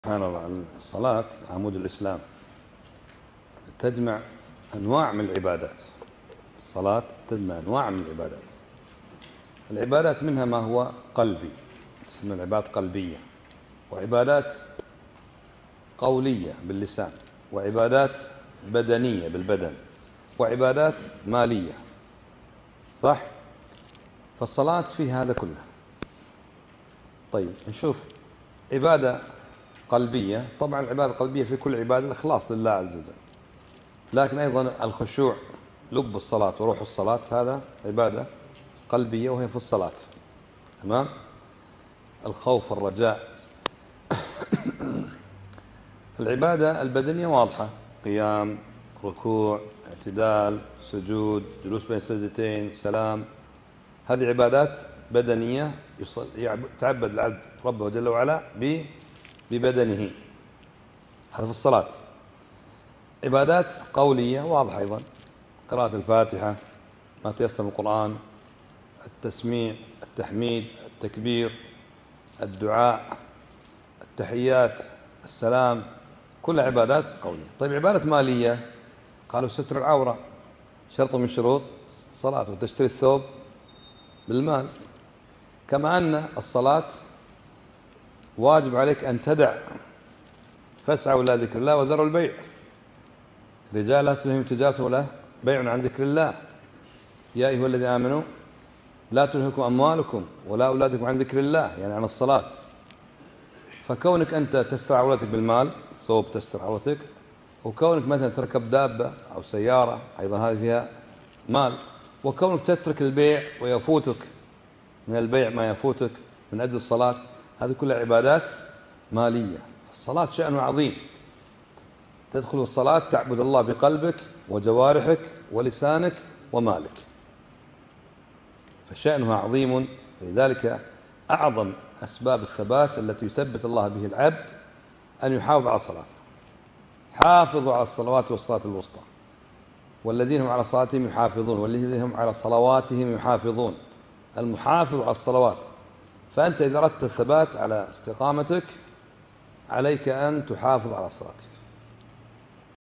سبحان الله. الصلاة عمود الإسلام، تجمع أنواع من العبادات. الصلاة تجمع أنواع من العبادات. العبادات منها ما هو قلبي، تسمى العبادات قلبية، وعبادات قولية باللسان، وعبادات بدنية بالبدن، وعبادات مالية. صح؟ فالصلاة في هذا كله. طيب نشوف عبادة قلبية. طبعا العبادة القلبية في كل عبادة الإخلاص لله عز وجل، لكن أيضا الخشوع لب الصلاة وروح الصلاة هذا عبادة قلبية وهي في الصلاة. تمام؟ الخوف الرجاء. العبادة البدنية واضحة، قيام، ركوع، اعتدال، سجود، جلوس بين السجدتين، سلام. هذه عبادات بدنية يتعبد العبد ربه جل وعلا ببدنه، هذا في الصلاة. عبادات قولية واضحة أيضا، قراءة الفاتحة، ما تيسر من القرآن، التسميع، التحميد، التكبير، الدعاء، التحيات، السلام، كلها عبادات قولية. طيب عبادة مالية، قالوا ستر العورة شرط من شروط الصلاة، وتشتري الثوب بالمال. كما أن الصلاة واجب عليك أن تدع فاسعوا إلى ذكر الله وذروا البيع. رجال لا تلههم تجارة ولا بيع عن ذكر الله، يا أيها الذين آمنوا لا تلهكم أموالكم ولا أولادكم عن ذكر الله، يعني عن الصلاة. فكونك أنت تستر عورتك بالمال، ثوب تستر عورتك، وكونك مثلا تركب دابة أو سيارة أيضا هذه فيها مال، وكونك تترك البيع ويفوتك من البيع ما يفوتك من أجل الصلاة، هذه كلها عبادات مالية. فالصلاة شأن عظيم، تدخل الصلاة تعبد الله بقلبك وجوارحك ولسانك ومالك، فشأنها عظيم. لذلك أعظم أسباب الثبات التي يثبت الله به العبد أن يحافظ على صلاته. حافظوا على الصلوات والصلاة الوسطى والذين هم على صلاتهم يحافظون والذين هم على صلواتهم يحافظون. المحافظ على الصلوات. فأنت إذا أردت الثبات على استقامتك عليك أن تحافظ على صلاتك.